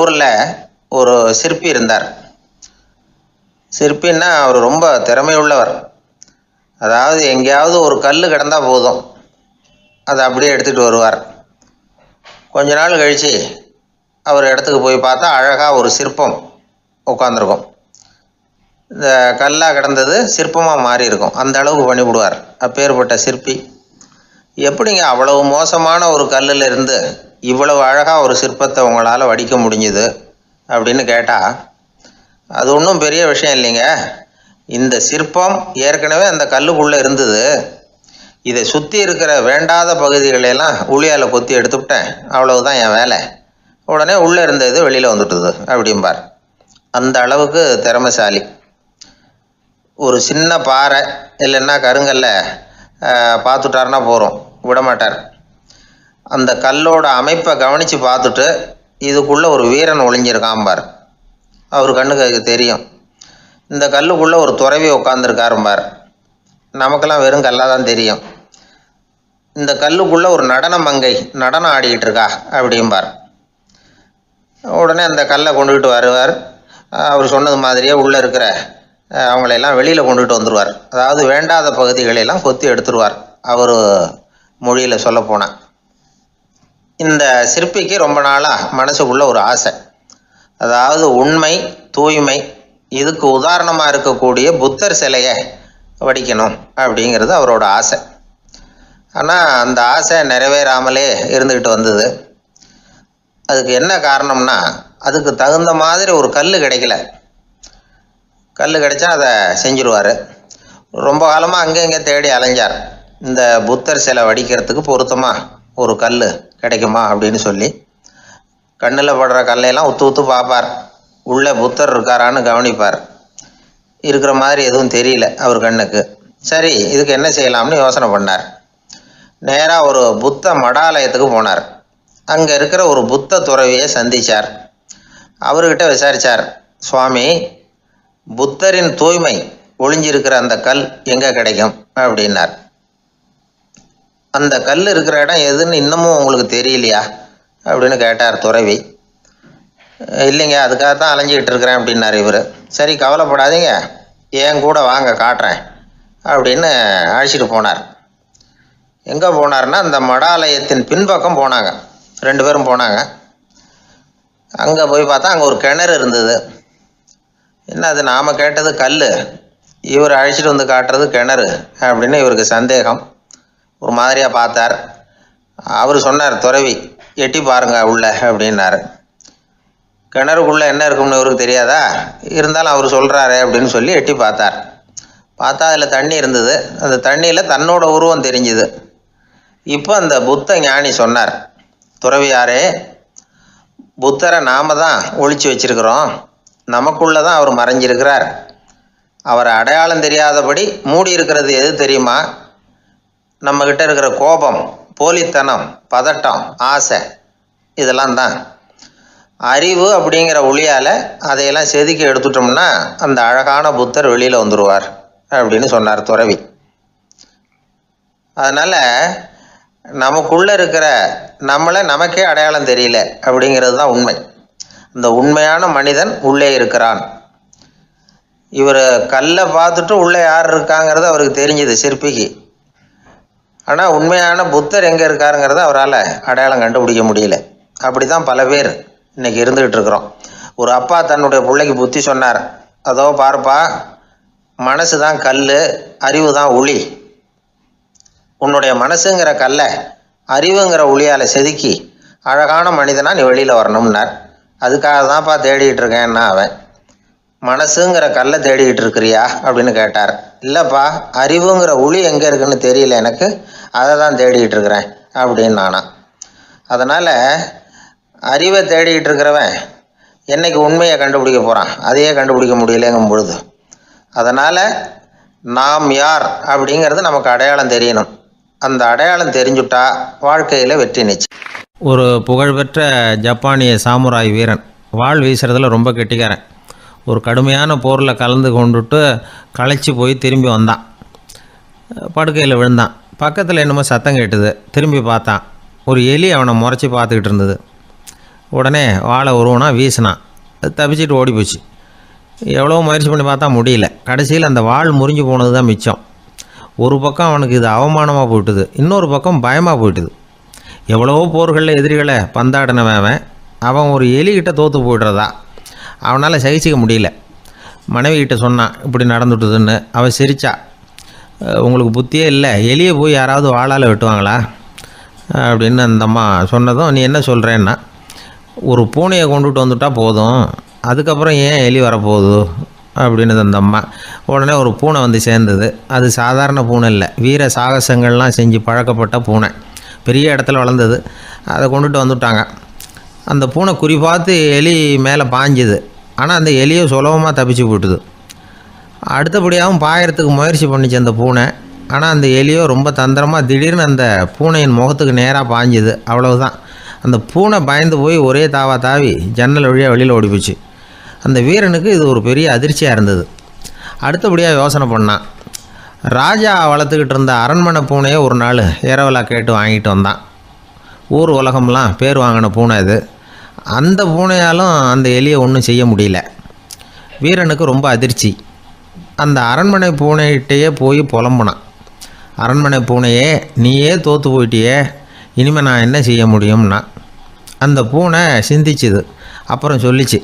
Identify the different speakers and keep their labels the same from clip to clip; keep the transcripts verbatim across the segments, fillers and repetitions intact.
Speaker 1: ஊரில் ஒரு சிற்பி இருந்தார். சிற்பின்னா அவர் ரொம்ப திறமையுள்ளவர். அதாவது எங்கேயாவது ஒரு கல் கிடந்தால் போதும், அதை அப்படியே எடுத்துகிட்டு வருவார். கொஞ்ச நாள் கழித்து அவர் இடத்துக்கு போய் பார்த்தா அழகாக ஒரு சிற்பம் உட்காந்துருக்கும். இந்த கல்லாக கிடந்தது சிற்பமாக மாறி இருக்கும். அந்த அளவுக்கு பண்ணிவிடுவார். அப்பேற்பட்ட சிற்பி. எப்படிங்க அவ்வளவு மோசமான ஒரு கல்லில் இருந்து இவ்வளவு அழகாக ஒரு சிற்பத்தை உங்களால் வடிக்க முடிஞ்சுது அப்படின்னு கேட்டால், அது ஒன்றும் பெரிய விஷயம் இல்லைங்க. இந்த சிற்பம் ஏற்கனவே அந்த கல்லுக்குள்ளே இருந்தது. இதை சுற்றி இருக்கிற வேண்டாத பகுதிகளெல்லாம் உளியால் கொத்தி எடுத்துவிட்டேன், அவ்வளவுதான் என் வேலை. உடனே உள்ளே இருந்தது வெளியில் வந்துட்டுது அப்படிம்பார். அந்த அளவுக்கு திறமைசாலி. ஒரு சின்ன பாறை இல்லைன்னா கருங்கல்ல பார்த்துட்டாருன்னா போகிறோம், விடமாட்டார். அந்த கல்லோட அமைப்பை கவனித்து பார்த்துட்டு இதுக்குள்ளே ஒரு வீரன் ஒளிஞ்சிருக்காம்பார். அவர் கண்ணுக்கு அது தெரியும். இந்த கல்லுக்குள்ளே ஒரு துறவி உட்காந்துருக்காரும்பார். நமக்கெல்லாம் வெறும் கல்லாக தான் தெரியும். இந்த கல்லுக்குள்ளே ஒரு நடன மங்கை நடனம் ஆடிக்கிட்டு இருக்கா அப்படிம்பார். உடனே அந்த கல்லை கொண்டுக்கிட்டு வருவார். அவர் சொன்னது மாதிரியே உள்ளே இருக்கிற அவங்களையெல்லாம் வெளியில் கொண்டுகிட்டு வந்துடுவார். அதாவது வேண்டாத பகுதிகளெல்லாம் கொத்தி எடுத்துருவார். அவர் மொழியில் சொல்லப்போனால், இந்த சிற்பிக்கு ரொம்ப நாளாக மனசுக்குள்ளே ஒரு ஆசை. அதாவது உண்மை, தூய்மை, இதுக்கு உதாரணமாக இருக்கக்கூடிய புத்தர் சிலையை வடிக்கணும் அப்படிங்கிறது அவரோட ஆசை. ஆனால் அந்த ஆசை நிறைவேறாமலே இருந்துக்கிட்டு வந்தது. அதுக்கு என்ன காரணம்னா, அதுக்கு தகுந்த மாதிரி ஒரு கல் கிடைக்கல. கல் கிடைச்சா அதை செஞ்சுருவார். ரொம்ப காலமாக அங்கே இங்கே தேடி அலைஞ்சார். இந்த புத்தர் சிலை வடிக்கிறதுக்கு பொருத்தமாக ஒரு கல் கிடைக்குமா அப்படின்னு சொல்லி கண்ணில் படுற கல்லையெல்லாம் உத்து உத்து பார்ப்பார். உள்ளே புத்தர் இருக்காரான்னு கவனிப்பார். இருக்கிற மாதிரி எதுவும் தெரியல அவர் கண்ணுக்கு. சரி, இதுக்கு என்ன செய்யலாம்னு யோசனை பண்ணார். நேராக ஒரு புத்த மடாலயத்துக்கு போனார். அங்கே இருக்கிற ஒரு புத்த துறவியை சந்தித்தார். அவர்கிட்ட விசாரித்தார், சுவாமி, புத்தரின் தூய்மை ஒளிஞ்சிருக்கிற அந்த கல் எங்கே கிடைக்கும் அப்படின்னார். அந்த கல் இருக்கிற இடம் எதுன்னு இன்னமும் உங்களுக்கு தெரியலையா அப்படின்னு கேட்டார் துறவி. இல்லைங்க, அதுக்காக தான் அலைஞ்சிக்கிட்டு இருக்கிறேன் அப்படின்னார் இவர். சரி, கவலைப்படாதீங்க, என் கூட வாங்க காட்டுறேன் அப்படின்னு அழைச்சிட்டு போனார். எங்கே போனார்னா, அந்த மடாலயத்தின் பின்பக்கம் போனாங்க. ரெண்டு பேரும் போனாங்க. அங்கே போய் பார்த்தா அங்கே ஒரு கிணறு இருந்தது. என்ன அது, நாம் கேட்டது கல், இவர் அழைச்சிட்டு வந்து காட்டுறது கிணறு அப்படின்னு இவருக்கு சந்தேகம். ஒரு மாதிரியாக பார்த்தார். அவர் சொன்னார், துறவி, எட்டி பாருங்க உள்ள அப்படின்னாரு. கிணறுக்குள்ளே என்ன இருக்கும்னு இவருக்கு தெரியாதா? இருந்தாலும் அவர் சொல்கிறாரு அப்படின்னு சொல்லி எட்டி பார்த்தார். பார்த்தா அதில் தண்ணி இருந்தது. அந்த தண்ணியில் தன்னோட உருவம் தெரிஞ்சுது. இப்போ அந்த புத்த ஞானி சொன்னார், துறவியாரே, புத்தரை நாம தான் ஒழிச்சு வச்சிருக்கிறோம், நமக்குள்ளே தான் அவர் மறைஞ்சிருக்கிறார். அவரை அடையாளம் தெரியாதபடி மூடி இருக்கிறது எது தெரியுமா? நம்மக்கிட்ட இருக்கிற கோபம், போலித்தனம், பதட்டம், ஆசை, இதெல்லாம் தான். அறிவு அப்படிங்கிற ஒளியால் அதையெல்லாம் செதுக்கி எடுத்துட்டோம்னா அந்த அழகான புத்தர் வெளியில் வந்துடுவார் அப்படின்னு சொன்னார் துறவி. அதனால் நமக்குள்ளே இருக்கிற நம்மளை நமக்கே அடையாளம் தெரியல அப்படிங்கிறது தான் உண்மை. அந்த உண்மையான மனிதன் உள்ளே இருக்கிறான். இவர் கல்லை பார்த்துட்டு உள்ளே யார் இருக்காங்கிறது அவருக்கு தெரிஞ்சுது சிற்பிக்கு. ஆனால் உண்மையான புத்தர் எங்கே இருக்காருங்கிறத அவரால் அடையாளம் கண்டுபிடிக்க முடியல. அப்படி தான் பல பேர் இன்றைக்கி இருந்துக்கிட்டு இருக்கிறோம். ஒரு அப்பா தன்னுடைய பிள்ளைக்கு புத்தி சொன்னார், அதோ பாருப்பா, மனசு தான் கல், அறிவு தான் ஒளி. உன்னுடைய மனசுங்கிற கல்லை அறிவுங்கிற ஒளியால் செதுக்கி அழகான மனிதனாக நீ வெளியில் வரணும்னார். அதுக்காக தான்ப்பா தேடிக்கிட்டு இருக்கேன்னா அவன். மனசுங்கிற கல்லை தேடிக்கிட்டு இருக்கிறியா அப்படின்னு கேட்டார். இல்லைப்பா, அறிவுங்கிற ஒளி எங்கே இருக்குன்னு தெரியல எனக்கு, அதை தான் தேடிக்கிட்டு இருக்கிறேன் அப்படின்னு நானா. அதனால் அறிவை தேடிக்கிட்டு இருக்கிறவன் என்னைக்கு உண்மையை கண்டுபிடிக்க போகிறான்? அதையே கண்டுபிடிக்க முடியலைங்கும் பொழுது. அதனால் நாம் யார் அப்படிங்கிறது நமக்கு அடையாளம் தெரியணும். அந்த அடையாளம் தெரிஞ்சுட்டா வாழ்க்கையில் வெற்றி நிச்சயம்.
Speaker 2: ஒரு புகழ்பெற்ற ஜப்பானிய சாமுராய் வீரன் வாள் வீசுறதுல ரொம்ப கெட்டிக்காரன். ஒரு கடுமையான போரில் கலந்து கொண்டுட்டு களைச்சி போய் திரும்பி வந்தான். படுக்கையில் விழுந்தான். பக்கத்தில் என்னமோ சத்தம் கேட்டுது. திரும்பி பார்த்தான். ஒரு எலி அவனை முறைச்சி பார்த்துக்கிட்டு இருந்தது. உடனே வாழை உருவனா வீசினான். அது தப்பிச்சிட்டு ஓடி போச்சு. எவ்வளோ முயற்சி பண்ணி பார்த்தா முடியல. கடைசியில் அந்த வாள் முறிஞ்சு போனது தான் மிச்சம். ஒரு பக்கம் அவனுக்கு இது அவமானமாக போயிட்டுது, இன்னொரு பக்கம் பயமாக போயிட்டுது. எவ்வளவோ போர்களில் எதிரிகளை பந்தாடினவன் அவன் ஒரு எலிகிட்ட தோற்று போய்டுறதா அவனால் சகிச்சிக்க முடியல. மனைவிகிட்ட சொன்னான் இப்படி நடந்துட்டுதுன்னு. அவள் சிரிச்சா. உங்களுக்கு புத்தியே இல்லை, எலியை போய் யாராவது வாளால் வெட்டுவாங்களா அப்படின்னு அந்த அம்மா சொன்னதும், நீ என்ன சொல்கிறேன்னா, ஒரு பூனையை கொண்டுட்டு வந்துட்டா போதும், அதுக்கப்புறம் ஏன் எலி வரப்போகுது அப்படின்னு அந்த அம்மா. உடனே ஒரு பூனை வந்து சேர்ந்தது. அது சாதாரண பூனை இல்லை, வீர சாகசங்கள்லாம் செஞ்சு பழக்கப்பட்ட பூனை, பெரிய இடத்துல வளர்ந்தது. அதை கொண்டுட்டு வந்துட்டாங்க. அந்த பூனை குறி பார்த்து எலி மேலே பாஞ்சுது. ஆனால் அந்த எலியை சுலபமாக தப்பிச்சு போட்டுது. அடுத்தபடியாகவும் பாயறதுக்கு முயற்சி பண்ணிச்சு அந்த பூனை. ஆனால் அந்த எலியோ ரொம்ப தந்திரமாக திடீர்னு அந்த பூனையின் முகத்துக்கு நேராக பாஞ்சுது. அவ்வளவுதான். அந்த பூனை பயந்து போய் ஒரே தாவா தாவி ஜன்னல் வழியாக வெளியில் ஓடி போச்சு. அந்த வீரனுக்கு இது ஒரு பெரிய அதிர்ச்சியாக இருந்தது. அடுத்தபடியாக யோசனை பண்ணான். ராஜா வளர்த்துக்கிட்டு இருந்த அரண்மனை பூனையை ஒரு நாள் இரவலாக கேட்டு வாங்கிட்டு வந்தான். ஊர் உலகம்லாம் பேர் வாங்கின பூனை இது. அந்த பூனையாலும் அந்த எலியை ஒன்றும் செய்ய முடியல. வீரனுக்கு ரொம்ப அதிர்ச்சி. அந்த அரண்மனை பூனைகிட்டையே போய் புலம்புனான். அரண்மனை பூனையே, நீயே தோற்று போயிட்டியே, இனிமேல் நான் என்ன செய்ய முடியும்னா. அந்த பூனை சிந்திச்சுது. அப்புறம் சொல்லிச்சு,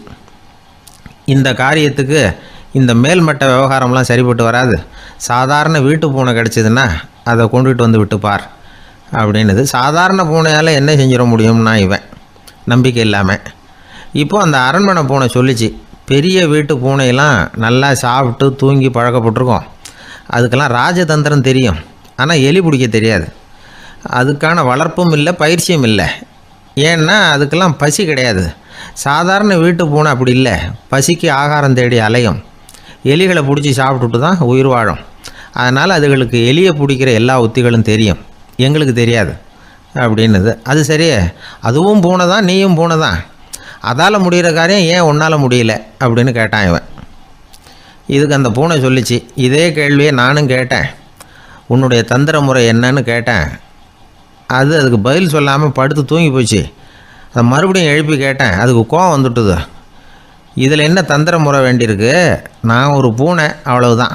Speaker 2: இந்த காரியத்துக்கு இந்த மேல்மட்ட விவகாரம்லாம் சரிப்பட்டு வராது. சாதாரண வீட்டு பூனை கிடச்சிதுன்னா அதை கொண்டுகிட்டு வந்து விட்டுப்பார் அப்படின்னுது. சாதாரண பூனையால் என்ன செஞ்சிட முடியும்னா இவன் நம்பிக்கை இல்லாமல். இப்போது அந்த அரண்மனை பூனை சொல்லிச்சு, பெரிய வீட்டு பூனையெல்லாம் நல்லா சாப்பிட்டு தூங்கி பழக்கப்பட்டிருக்கோம். அதுக்கெல்லாம் ராஜதந்திரம் தெரியும், ஆனால் எலி பிடிக்க தெரியாது. அதுக்கான வளர்ப்பும் இல்லை, பயிற்சியும் இல்லை. ஏன்னா அதுக்கெல்லாம் பசி கிடையாது. சாதாரண வீட்டு பூனை அப்படி இல்லை, பசிக்கு ஆகாரம் தேடி அலையும். எலிகளை பிடிச்சி சாப்பிட்டுட்டு தான் உயிர் வாழும். அதனால் அதுகளுக்கு எலியை பிடிக்கிற எல்லா உத்திகளும் தெரியும், எங்களுக்கு தெரியாது அப்படின்னுது. அது சரியே, அதுவும் பூனை தான், நீயும் பூனை தான், அதால் முடிகிற காரியம் ஏன் உன்னால் முடியல அப்படின்னு கேட்டான் இவன். இதுக்கு அந்த பூனை சொல்லிச்சு, இதே கேள்வியை நானும் கேட்டேன், உன்னுடைய தந்திர முறை என்னன்னு கேட்டேன். அது அதுக்கு பதில் சொல்லாமல் படுத்து தூங்கி போச்சு. அதை மறுபடியும் எழுப்பி கேட்டேன், அதுக்கு கோவம் வந்துட்டுது. இதில் என்ன தந்திர முறை வேண்டியிருக்கு? நான் ஒரு பூனை, அவ்வளவுதான்.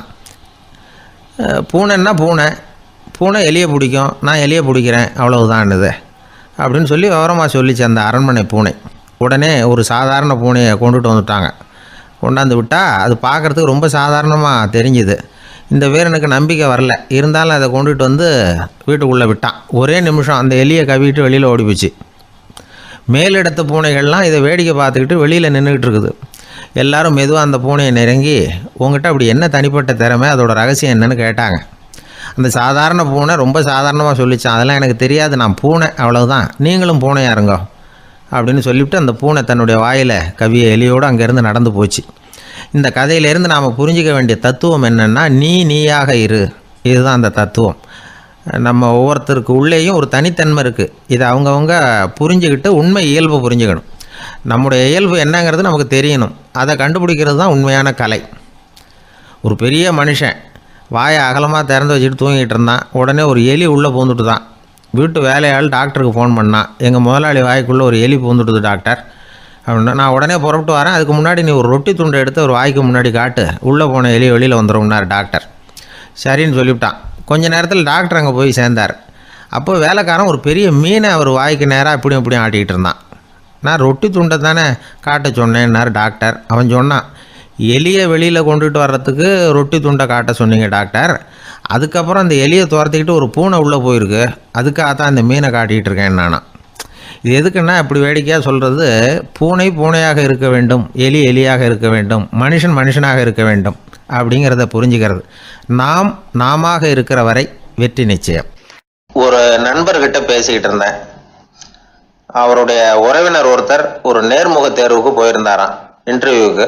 Speaker 2: பூனைன்னா பூனை, பூனை எலியை பிடிக்கும், நான் எலியை பிடிக்கிறேன், அவ்வளவுதான்னுது அப்படின்னு சொல்லி விவரமாக சொல்லிச்சு அந்த அரண்மனை பூனை. உடனே ஒரு சாதாரண பூனையை கொண்டுட்டு வந்துட்டாங்க. கொண்டாந்து விட்டால் அது பார்க்குறதுக்கு ரொம்ப சாதாரணமாக தெரிஞ்சுது. இந்த வீரனுக்கு நம்பிக்கை வரல. இருந்தாலும் அதை கொண்டுட்டு வந்து வீட்டுக்குள்ளே விட்டான். ஒரே நிமிஷம் அந்த எலியை கவிட்டு வெளியில் ஓடி போச்சு. மேலிடத்து பூனைகள்லாம் இதை வேடிக்கை பார்த்துக்கிட்டு வெளியில் நின்றுக்கிட்டு இருக்குது. எல்லோரும் மெதுவாக அந்த பூனையை நெருங்கி, உங்கள்கிட்ட அப்படி என்ன தனிப்பட்ட திறமை, அதோட ரகசியம் என்னன்னு கேட்டாங்க. அந்த சாதாரண பூனை ரொம்ப சாதாரணமாக சொல்லிச்சான், அதெல்லாம் எனக்கு தெரியாது, நான் பூனை, அவ்வளவுதான், நீங்களும் பூனையாக இருங்கோ அப்படின்னு சொல்லிவிட்டு அந்த பூனை தன்னுடைய வாயில் கவிய எலியோடு அங்கேருந்து நடந்து போச்சு. இந்த கதையிலேருந்து நாம் புரிஞ்சிக்க வேண்டிய தத்துவம் என்னென்னா, நீ நீயாக இரு. இதுதான் அந்த தத்துவம். நம்ம ஒவ்வொருத்தருக்கு உள்ளேயும் ஒரு தனித்தன்மை இருக்குது. இதை அவங்கவுங்க புரிஞ்சுக்கிட்டு உண்மை இயல்பு புரிஞ்சுக்கணும். நம்முடைய இயல்பு என்னங்கிறது நமக்கு தெரியணும். அதை கண்டுபிடிக்கிறது தான் உண்மையான கலை. ஒரு பெரிய மனுஷன் வாயை அகலமாக திறந்து வச்சுட்டு தூங்கிட்டு இருந்தான். உடனே ஒரு எலி உள்ளே பூந்துட்டு தான். வீட்டு வேலையாள் டாக்டருக்கு ஃபோன் பண்ணான், எங்கள் முதலாளி வாய்க்குள்ளே ஒரு எலி பூந்துட்டுது டாக்டர் அப்படின்னா. நான் உடனே புறப்பட்டு வரேன், அதுக்கு முன்னாடி நீ ஒரு ரொட்டி துண்டை எடுத்து ஒரு வாய்க்கு முன்னாடி காட்டு, உள்ளே போன எலி வெளியில் வந்துடும்னார் டாக்டர். சரின்னு சொல்லிவிட்டான். கொஞ்ச நேரத்தில் டாக்டர் அங்கே போய் சேர்ந்தார். அப்போ வேலைக்காரன் ஒரு பெரிய மீனை அவர் வாய்க்கு நேராக இப்படியும் இப்படியும் ஆட்டிக்கிட்டு இருந்தான். நான் ரொட்டி துண்டை தானே காட்ட சொன்னேன்னார் டாக்டர். அவன் சொன்னான், எலியை வெளியில் கொண்டுட்டு வர்றதுக்கு ரொட்டி துண்டை காட்ட சொன்னீங்க டாக்டர், அதுக்கப்புறம் அந்த எலியை துரத்திக்கிட்டு ஒரு பூனை உள்ளே போயிருக்கு, அதுக்காக தான் இந்த மீனை காட்டிகிட்டு இருக்கேன் நானா. இது எதுக்குன்னா, இப்படி வேடிக்கையாக சொல்கிறது, பூனை பூனையாக இருக்க வேண்டும், எலி எலியாக இருக்க வேண்டும், மனுஷன் மனுஷனாக இருக்க வேண்டும் அப்படிங்கிறத புரிஞ்சுக்கிறது. நாம் நாம இருக்கிற வரை வெற்றி நிச்சயம்.
Speaker 1: ஒரு நண்பர்கிட்ட பேசிக்கிட்டு இருந்தேன். அவருடைய உறவினர் ஒருத்தர் ஒரு நேர்முக தேர்வுக்கு போயிருந்தாராம், இன்டர்வியூக்கு.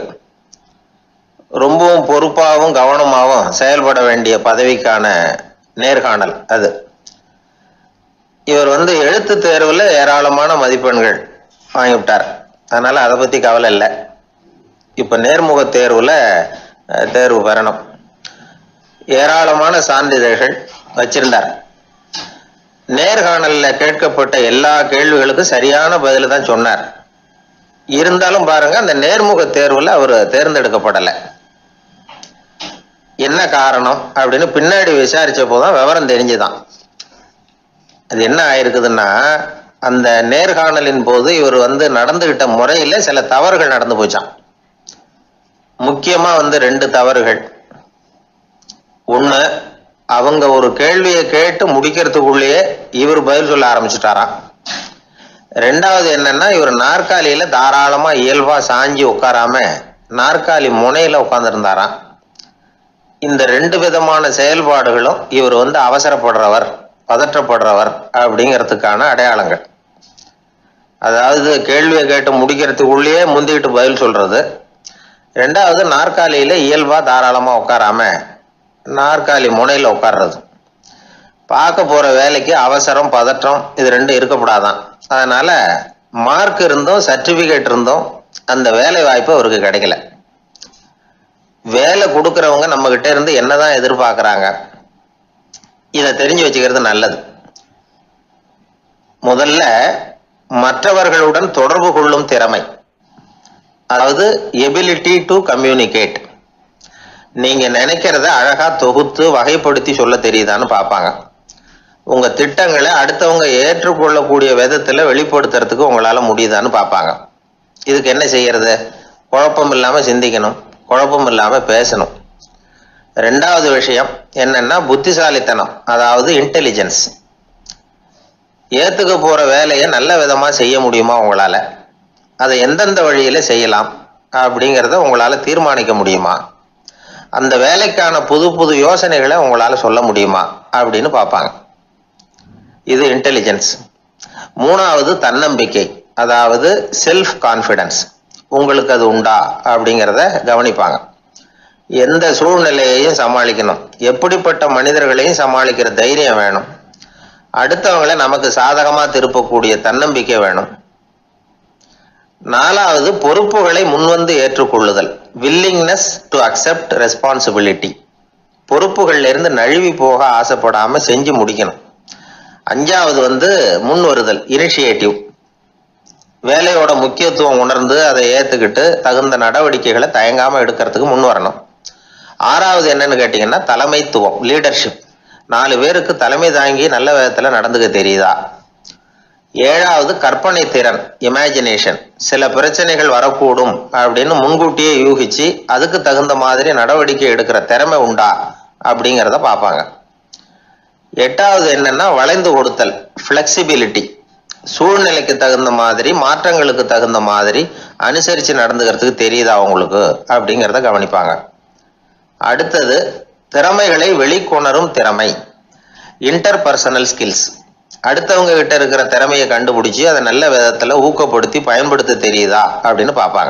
Speaker 1: ரொம்பவும் பொறுப்பாகவும் கவனமாகவும் செயல்பட வேண்டிய பதவிக்கான நேர்காணல் அது. இவர் வந்து எழுத்து தேர்வில் ஏராளமான மதிப்பெண்கள் வாங்கிவிட்டார். அதனால் அதை பற்றி கவலை இல்லை. இப்போ நேர்முக தேர்வில் தேர்வு பெறணும். ஏராளமான சான்றிதழ்கள் வச்சிருந்தார். நேர்காணலில் கேட்கப்பட்ட எல்லா கேள்விகளுக்கும் சரியான பதில் தான் சொன்னார். இருந்தாலும் பாருங்க அந்த நேர்முக தேர்வில் அவர் தேர்ந்தெடுக்கப்படலை. என்ன காரணம் அப்படின்னு பின்னாடி விசாரிச்ச போதுதான் விவரம் தெரிஞ்சுதான். அது என்ன ஆயிருக்குதுன்னா, அந்த நேர்காணலின் போது இவர் வந்து நடந்துகிட்ட முறையில சில தவறுகள் நடந்து போச்சான். முக்கியமா வந்து ரெண்டு தவறுகள். ஒண்ணு, அவங்க ஒரு கேள்வியை கேட்டு முடிக்கிறதுக்குள்ளேயே இவர் பதில் சொல்ல ஆரம்பிச்சுட்டாராம். ரெண்டாவது என்னன்னா, இவர் நாற்காலியில தாராளமா இயல்பா சாஞ்சி உட்காராம நாற்காலி முனையில உட்கார்ந்துருந்தாராம். இந்த ரெண்டு விதமான செயல்பாடுகளும் இவர் வந்து அவசரப்படுறவர், பதற்றப்படுறவர் அப்படிங்கிறதுக்கான அடையாளங்கள். அதாவது கேள்வியை கேட்டு முடிக்கிறதுக்குள்ளேயே முந்திக்கிட்டு பதில் சொல்றது. ரெண்டாவது, நாற்காலியில இயல்பா தாராளமா உட்காராம நாற்காலி முனையில உட்கார்றது. பார்க்க போற வேலைக்கு அவசரம், பதற்றம் இது ரெண்டும் இருக்கப்படாதான். அதனால மார்க் இருந்தும் சர்டிபிகேட் இருந்தும் அந்த வேலை வாய்ப்பு அவருக்கு கிடைக்கல. வேலை கொடுக்கறவங்க நம்ம கிட்ட இருந்து என்னதான் எதிர்பார்க்கறாங்க, இதை தெரிஞ்சு வச்சுக்கிறது நல்லது. முதல்ல மற்றவர்களுடன் தொடர்பு கொள்ளும் திறமை, அதாவது எபிலிட்டி டு கம்யூனிகேட். நீங்க நினைக்கிறத அழகா தொகுத்து வகைப்படுத்தி சொல்ல தெரியுதான்னு பார்ப்பாங்க. உங்க திட்டங்களை அடுத்தவங்க ஏற்றுக்கொள்ளக்கூடிய விதத்துல வெளிப்படுத்துறதுக்கு உங்களால முடியுதான்னு பார்ப்பாங்க. இதுக்கு என்ன செய்யறது? குழப்பம் இல்லாம சிந்திக்கணும், குழப்பம் இல்லாம பேசணும். ரெண்டாவது விஷயம் என்னன்னா புத்திசாலித்தனம், அதாவது இன்டெலிஜென்ஸ். ஏத்துக்க போற வேலையை நல்ல விதமா செய்ய முடியுமா உங்களால, அதை எந்தெந்த வழியில செய்யலாம் அப்படிங்கிறத உங்களால தீர்மானிக்க முடியுமா, அந்த வேலைக்கான புது புது யோசனைகளை உங்களால சொல்ல முடியுமா அப்படின்னு பார்ப்பாங்க. இது இன்டெலிஜென்ஸ். மூணாவது தன்னம்பிக்கை, அதாவது செல்ஃப் கான்ஃபிடன்ஸ். உங்களுக்கு அது உண்டா அப்படிங்கிறத கவனிப்பாங்க. எந்த சூழ்நிலையையும் சமாளிக்கணும், எப்படிப்பட்ட மனிதர்களையும் சமாளிக்கிற தைரியம் வேணும், அடுத்தவங்களை நமக்கு சாதகமா திருப்பக்கூடிய தன்னம்பிக்கை வேணும். நாலாவது பொறுப்புகளை முன்வந்து ஏற்றுக்கொள்ளுதல், வில்லிங்னஸ் டு அக்செப்ட் ரெஸ்பான்சிபிலிட்டி. பொறுப்புகள்ல இருந்து நழுவி போக ஆசைப்படாம செஞ்சு முடிக்கணும். அஞ்சாவது வந்து முன் வருதல், இனிஷியேட்டிவ். வேலையோட முக்கியத்துவம் உணர்ந்து அதை ஏத்துக்கிட்டு தகுந்த நடவடிக்கைகளை தயங்காம எடுக்கிறதுக்கு முன் வரணும். ஆறாவது என்னன்னு கேட்டீங்கன்னா தலைமைத்துவம், லீடர்ஷிப். நாலு பேருக்கு தலைமை தாங்கி நல்ல விதத்துல நடந்துக்க தெரியுதா. ஏழாவது கற்பனை திறன், இமேஜினேஷன். சில பிரச்சனைகள் வரக்கூடும் அப்படின்னு முன்கூட்டியே யூகிச்சு அதுக்கு தகுந்த மாதிரி நடவடிக்கை எடுக்கிற திறமை உண்டா அப்படிங்கிறத பார்ப்பாங்க. எட்டாவது என்னன்னா வளைந்து கொடுத்தல், ஃபிளெக்சிபிலிட்டி. சூழ்நிலைக்கு தகுந்த மாதிரி, மாற்றங்களுக்கு தகுந்த மாதிரி அனுசரித்து நடந்துக்கிறதுக்கு தெரியுதா அவங்களுக்கு அப்படிங்கிறத கவனிப்பாங்க. அடுத்தது திறமைகளை வெளிக்கொணரும் திறமை, இன்டர்பர்சனல் ஸ்கில்ஸ். அடுத்தவங்க கிட்ட இருக்கிற திறமையை கண்டுபிடிச்சி அதை நல்ல விதத்துல ஊக்கப்படுத்தி பயன்படுத்த தெரியுதா அப்படின்னு பார்ப்பாங்க.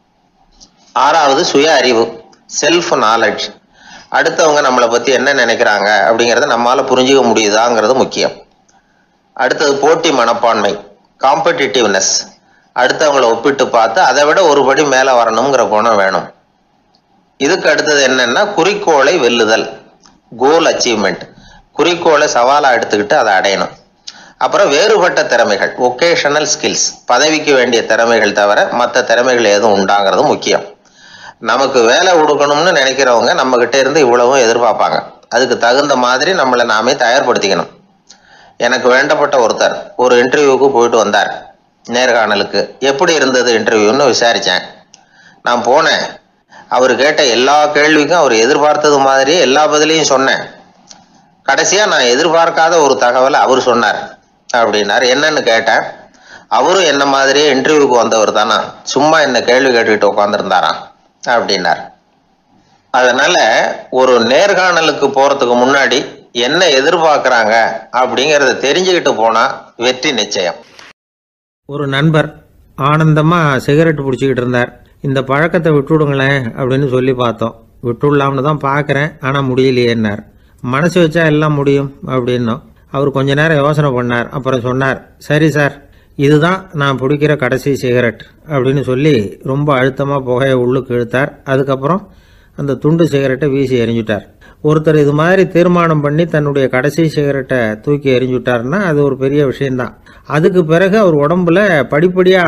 Speaker 1: ஆறாவது சுய அறிவு, செல்ஃப் நாலேஜ். அடுத்தவங்க நம்மளை பத்தி என்ன நினைக்கிறாங்க அப்படிங்கிறத நம்மளால புரிஞ்சுக்க முடியுதாங்கிறது முக்கியம். அடுத்தது போட்டி மனப்பான்மை, காம்படிட்டிவ்னஸ். அடுத்தவங்களை ஒப்பிட்டு பார்த்து அதை விட ஒரு படி மேல வரணுங்கிற குணம் வேணும். இதுக்கு அடுத்தது என்னன்னா குறிக்கோளை வெல்லுதல், கோல் அச்சீவ்மெண்ட். குறிக்கோளை சவாலா எடுத்துக்கிட்டு அதை அடையணும். அப்புறம் வேறுபட்ட திறமைகள், ஒகேஷனல் ஸ்கில்ஸ். பதவிக்கு வேண்டிய திறமைகள் தவிர மற்ற திறமைகள் எதுவும் உண்டாங்கிறது முக்கியம். நமக்கு வேலை கொடுக்கணும்னு நினைக்கிறவங்க நம்ம கிட்ட இருந்து இவ்வளவும் எதிர்பார்ப்பாங்க. அதுக்கு தகுந்த மாதிரி நம்மளை நாமே தயார்படுத்திக்கணும். எனக்கு வேண்டப்பட்ட ஒருத்தர் ஒரு இன்டர்வியூக்கு போயிட்டு வந்தார், நேர்காணலுக்கு. எப்படி இருந்தது இன்டர்வியூன்னு விசாரித்தேன். நான் போனேன், அவர் கேட்ட எல்லா கேள்விக்கும் அவர் எதிர்பார்த்தது மாதிரியே எல்லா பதிலையும் சொன்னேன். கடைசியாக நான் எதிர்பார்க்காத ஒரு தகவலை அவர் சொன்னார் அப்படின்னார். என்னன்னு கேட்டேன். அவரும் என்ன மாதிரியே இன்டர்வியூக்கு வந்தவர் தானா, சும்மா என்ன கேள்வி கேட்டுக்கிட்டு உட்காந்துருந்தாராம் அப்படின்னார். அதனால ஒரு நேர்காணலுக்கு போறதுக்கு முன்னாடி என்ன எதிர்பார்க்குறாங்க அப்படிங்கிறத தெரிஞ்சுக்கிட்டு போனா வெற்றி நிச்சயம்.
Speaker 2: ஒரு நண்பர் ஆனந்தமாக சிகரெட் பிடிச்சிக்கிட்டு இருந்தார். இந்த பழக்கத்தை விட்டுவிடுங்களேன் அப்படின்னு சொல்லி பார்த்தோம். விட்டுடலாம்னு தான் பார்க்குறேன், ஆனால் முடியலையேன்னார். மனசு வச்சா எல்லாம் முடியும் அப்படின்னோம். அவர் கொஞ்ச நேரம் யோசனை பண்ணார். அப்புறம் சொன்னார், சரி சார், இதுதான் நான் பிடிக்கிற கடைசி சிகரெட் அப்படின்னு சொல்லி ரொம்ப அழுத்தமாக புகையை உள்ளுக்கு இழுத்தார். அதுக்கப்புறம் அந்த துண்டு சிகரெட்டை வீசி எறிஞ்சுட்டார். ஒருத்தர் இது மாதிரி தீர்மானம் பண்ணி தன்னுடைய கடைசி சிகரெட்டை தூக்கி எறிஞ்சுட்டாருன்னா அது ஒரு பெரிய விஷயம்தான். அதுக்கு பிறகு அவர் உடம்புல படிப்படியாக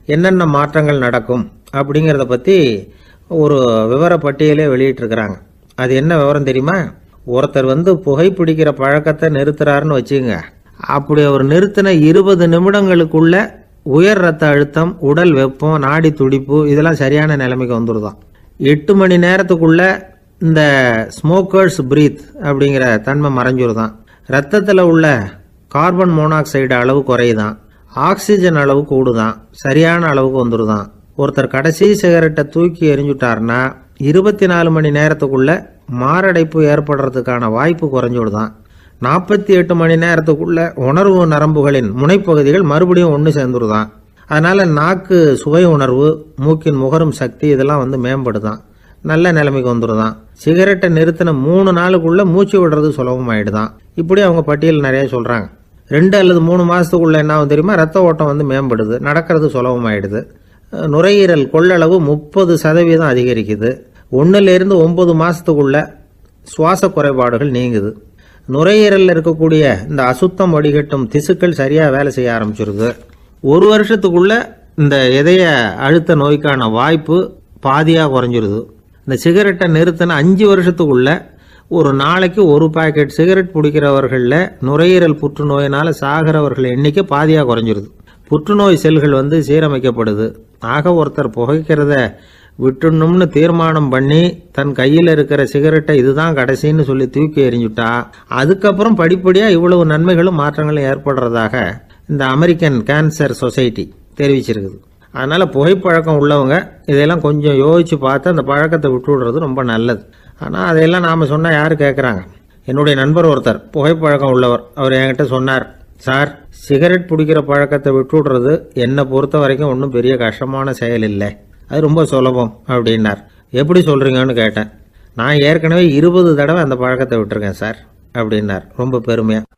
Speaker 2: என்னென்ன மாற்றங்கள் நடக்கும் அப்படிங்கிறத பற்றி ஒரு விவர பட்டியலே வெளியிட்டிருக்கிறாங்க. அது என்ன விவரம் தெரியுமா? ஒருத்தர் வந்து புகைப்பிடிக்கிற பழக்கத்தை நிறுத்துறாருன்னு வச்சுங்க. அப்படி அவர் நிறுத்தின இருபது நிமிடங்களுக்குள்ள உயர் ரத்த அழுத்தம், உடல் வெப்பம், நாடி துடிப்பு இதெல்லாம் சரியான நிலைமைக்கு வந்துடுதான். எட்டு மணி நேரத்துக்குள்ள இந்த ஸ்மோக்கர்ஸ் பிரீத் அப்படிங்கிற தன்மை மறைஞ்சிருதான். ரத்தத்தில் உள்ள கார்பன் மோனாக்சைடு அளவு குறையுதான். ஆக்சிஜன் அளவு கூடுதான். சரியான அளவுக்கு வந்துடுதான். ஒருத்தர் கடைசி சிகரெட்டை தூக்கி எறிஞ்சுட்டார்னா இருபத்தி நாலு மணி நேரத்துக்குள்ள மாரடைப்பு ஏற்படுறதுக்கான வாய்ப்பு குறைஞ்சுடுதான். நாற்பத்தி எட்டு மணி நேரத்துக்குள்ள உணர்வு நரம்புகளின் முனைப்பகுதிகள் மறுபடியும் ஒன்று சேர்ந்துருதான். அதனால நாக்கு சுவை உணர்வு, மூக்கின் முகரும் சக்தி இதெல்லாம் வந்து மேம்படுதான். நல்ல நிலைமைக்கு வந்துடுதான். சிகரெட்டை நிறுத்தின மூணு நாளுக்குள்ள மூச்சு விடுறது சுலபமாயிடுதான். இப்படி அவங்க பட்டியல் நிறைய சொல்றாங்க. ரெண்டு அல்லது மூணு மாசத்துக்குள்ள என்ன ஆகும் தெரியுமா? ரத்த ஓட்டம் வந்து மேம்படுது, நடக்கிறது சுலபமாயிடுது. நுரையீரல் கொள்ளளவு முப்பது சதவீதம் அதிகரிக்குது. ஒன்னுலேருந்து ஒன்பது மாசத்துக்குள்ள சுவாச குறைபாடுகள் நீங்குது. நுரையீரலில் இருக்கக்கூடிய இந்த அசுத்தம் வடிகட்டும் திசுக்கள் சரியாக வேலை செய்ய ஆரம்பிச்சிருது. ஒரு வருஷத்துக்குள்ள இந்த இதய அழுத்த நோய்க்கான வாய்ப்பு பாதியாக குறைஞ்சிருது. இந்த சிகரெட்டை நிறுத்தின அஞ்சு வருஷத்துக்குள்ள ஒரு நாளைக்கு ஒரு பாக்கெட் சிகரெட் பிடிக்கிறவர்களில் நுரையீரல் புற்றுநோயினால் சாகிறவர்கள் எண்ணிக்கை பாதியாக குறைஞ்சிருது. புற்றுநோய் செல்கள் வந்து சீரமைக்கப்படுது. ஆக ஒருத்தர் புகைக்கிறத விட்டுணும்னு தீர்மானம் பண்ணி தன் கையில் இருக்கிற சிகரெட்டை இதுதான் கடைசின்னு சொல்லி தூக்கி எறிஞ்சுட்டா அதுக்கப்புறம் படிப்படியாக இவ்வளவு நன்மைகளும் மாற்றங்களும் ஏற்படுறதாக இந்த அமெரிக்கன் கேன்சர் சொசைட்டி தெரிவிச்சிருக்குது. அதனால் புகைப்பழக்கம் உள்ளவங்க இதையெல்லாம் கொஞ்சம் யோசித்து பார்த்து அந்த பழக்கத்தை விட்டு விடுறது ரொம்ப நல்லது. ஆனால் அதையெல்லாம் நாம் சொன்னால் யார் கேட்குறாங்க? என்னுடைய நண்பர் ஒருத்தர் புகைப்பழக்கம் உள்ளவர், அவர் என்கிட்ட சொன்னார், சார் சிகரெட் பிடிக்கிற பழக்கத்தை விட்டு விடுறது என்னை பொறுத்த வரைக்கும் ஒன்றும் பெரிய கஷ்டமான செயல் இல்லை, அது ரொம்ப சுலபம் அப்படின்னார். எப்படி சொல்கிறீங்கன்னு கேட்டேன். நான் ஏற்கனவே இருபது தடவை அந்த பழக்கத்தை விட்டுருக்கேன் சார் அப்படின்னார் ரொம்ப பெருமையாக.